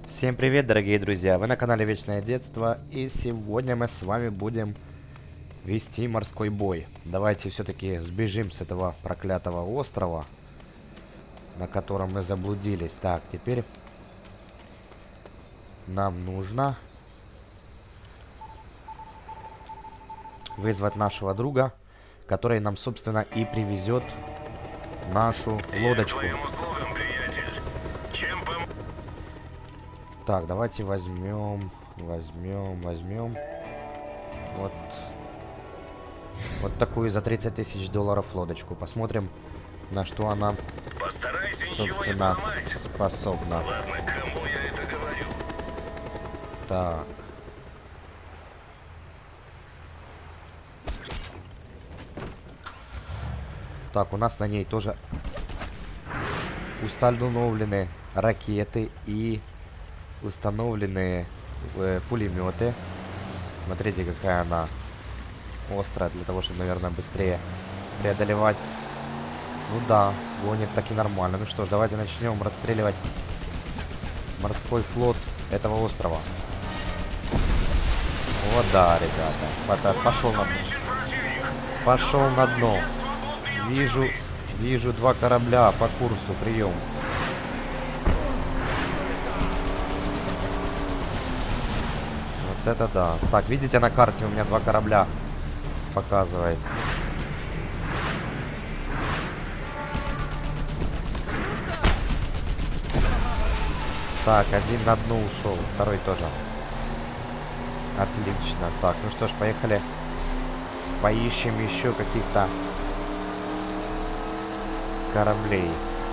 Всем привет, дорогие друзья! Вы на канале Вечное Детство, и сегодня мы с вами будем вести морской бой. Давайте все-таки сбежим с этого проклятого острова, на котором мы заблудились. Так, теперь нам нужно вызвать нашего друга, который нам, собственно, и привезет нашу лодочку. Так, давайте возьмем вот такую за 30 тысяч долларов лодочку. Посмотрим, на что она, собственно, способна. Ладно, кому я это говорю? Так. Так, у нас на ней тоже установлены ракеты и установлены пулеметы. Смотрите, какая она острая, для того, чтобы, наверное, быстрее преодолевать. Ну да, гонит так и нормально. Ну что ж, давайте начнем расстреливать морской флот этого острова. Вот да, ребята. Пошел на дно. Вижу два корабля по курсу. Прием. Вот это да. Так, видите, на карте у меня два корабля показывает. Так, один на дно ушел, второй тоже. Отлично. Так, ну что ж, поехали. Поищем еще каких-то кораблей.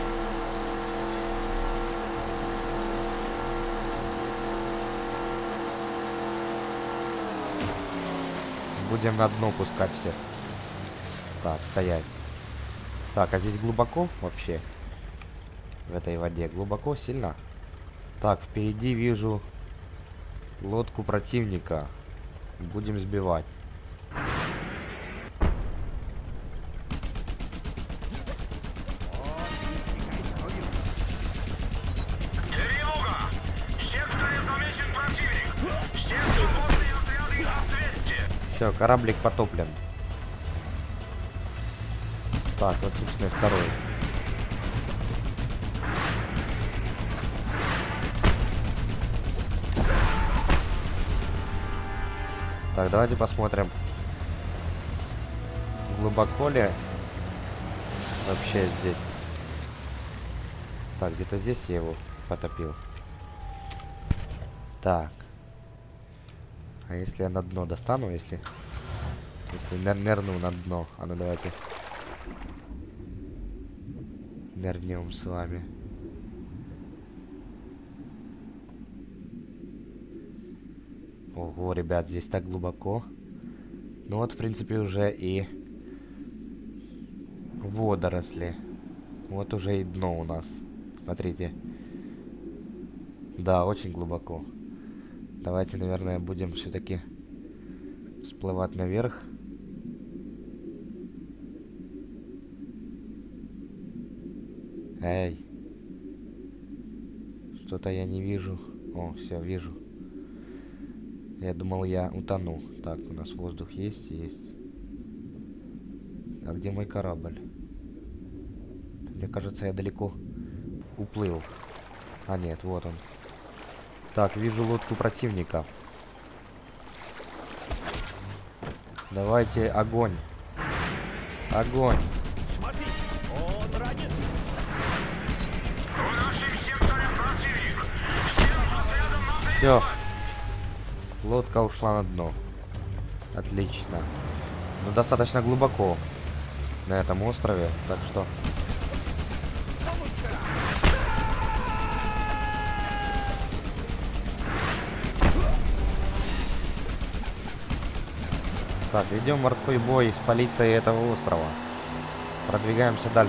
Будем на дно пускать всех. Так, стоять. Так, а здесь глубоко вообще? В этой воде глубоко, сильно? Так, впереди вижу лодку противника. Будем сбивать. Тревога! В секторе замечен противник! Все свободные отряды ответьте! Все, кораблик потоплен. Так, вот, собственно, и второй. Так, давайте посмотрим, глубоко ли вообще здесь. Так, где-то здесь я его потопил. Так. А если я на дно достану, если нырну на дно? А ну давайте нырнем с вами. Ого, ребят, здесь так глубоко. Ну вот, в принципе, уже и водоросли. Вот уже и дно у нас. Смотрите. Да, очень глубоко. Давайте, наверное, будем все-таки всплывать наверх. Эй. Что-то я не вижу. О, все, вижу. Я думал, я утону. Так, у нас воздух есть? Есть. А где мой корабль? Мне кажется, я далеко уплыл. А нет, вот он. Так, вижу лодку противника. Давайте огонь. Огонь. В нашем секторе противник! Всем отрядам на Все. Лодка ушла на дно. Отлично. Ну, достаточно глубоко на этом острове, так что... Так, ведем морской бой с полицией этого острова. Продвигаемся дальше.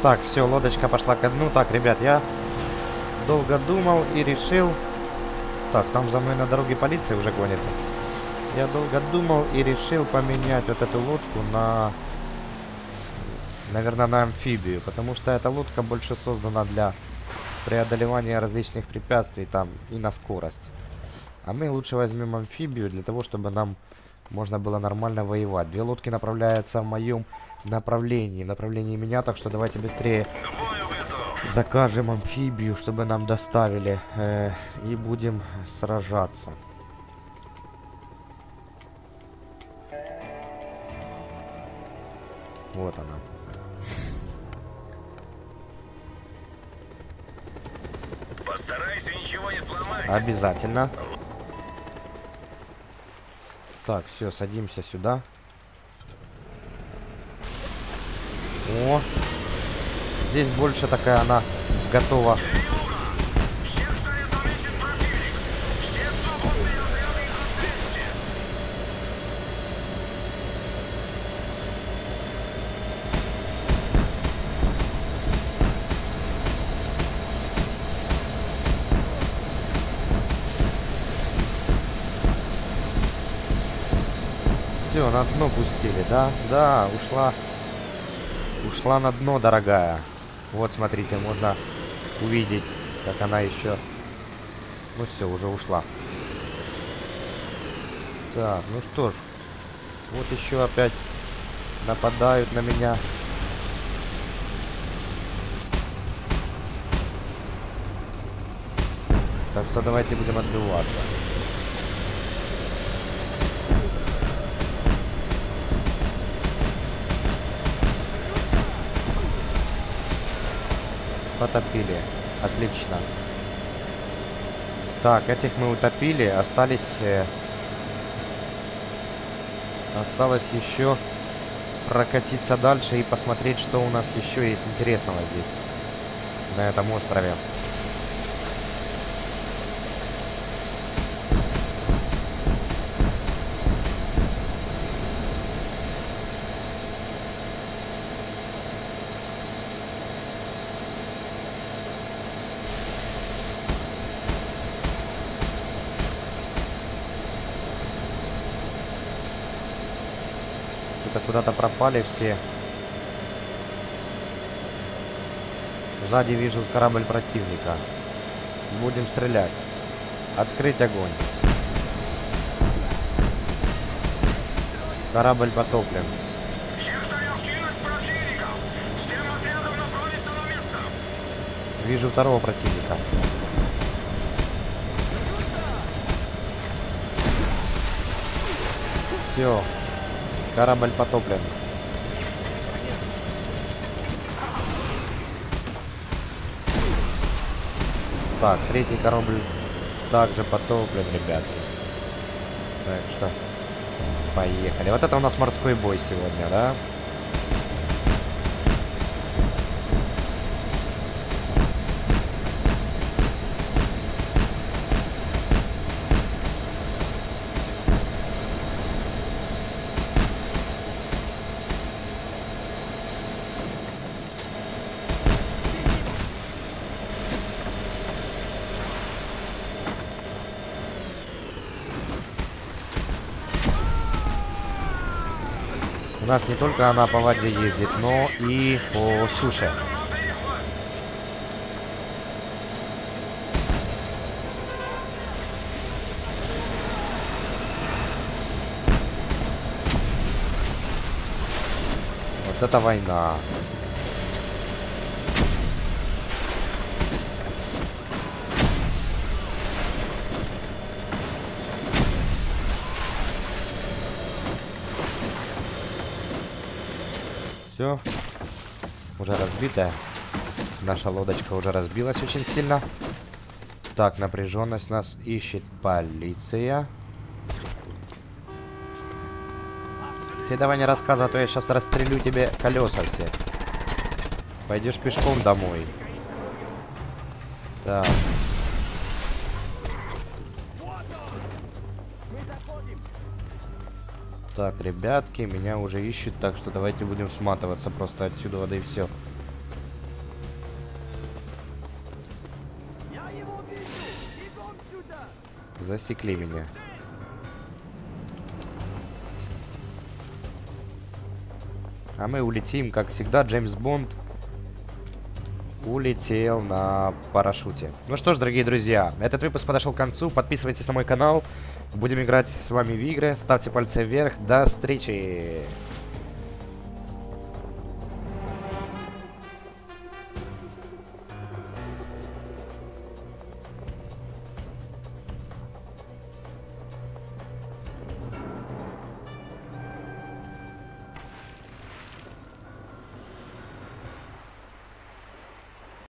Так, все, лодочка пошла ко дну. Так, ребят, я долго думал и решил... Так, там за мной на дороге полиция уже гонится. Я долго думал и решил поменять вот эту лодку на... Наверное, на амфибию. Потому что эта лодка больше создана для преодолевания различных препятствий там и на скорость. А мы лучше возьмем амфибию для того, чтобы нам можно было нормально воевать. Две лодки направляются в моем направлении. Направлении меня, так что давайте быстрее закажем амфибию, чтобы нам доставили. И будем сражаться. Вот она. Постарайся ничего не сломать. Обязательно. Так, все, садимся сюда. О! Здесь больше такая она готова. Все, на дно пустили, да? Да, ушла. Ушла на дно, дорогая. Вот, смотрите, можно увидеть, как она еще... Ну все, уже ушла. Так, ну что ж. Вот еще опять нападают на меня. Так что давайте будем отбиваться. Потопили. Отлично. Так, этих мы утопили. Остались... Осталось еще прокатиться дальше и посмотреть, что у нас еще есть интересного здесь. На этом острове. Куда-то пропали все. Сзади вижу корабль противника. Будем стрелять. Открыть огонь. Корабль потоплен. Вижу второго противника. Все. Корабль потоплен. Так, третий корабль также потоплен, ребята. Так что поехали. Вот это у нас морской бой сегодня, да? У нас не только она по воде ездит, но и по суше. Вот это война. Все, уже разбитая. Наша лодочка уже разбилась очень сильно. Так, напряженность нас ищет полиция. Ты давай не рассказывай, а то я сейчас расстрелю тебе колеса все. Пойдешь пешком домой. Так. Так, ребятки, меня уже ищут, так что давайте будем сматываться просто отсюда, да и все. Засекли меня. А мы улетим, как всегда, Джеймс Бонд улетел на парашюте. Ну что ж, дорогие друзья, этот выпуск подошел к концу. Подписывайтесь на мой канал. Будем играть с вами в игры. Ставьте пальцы вверх. До встречи!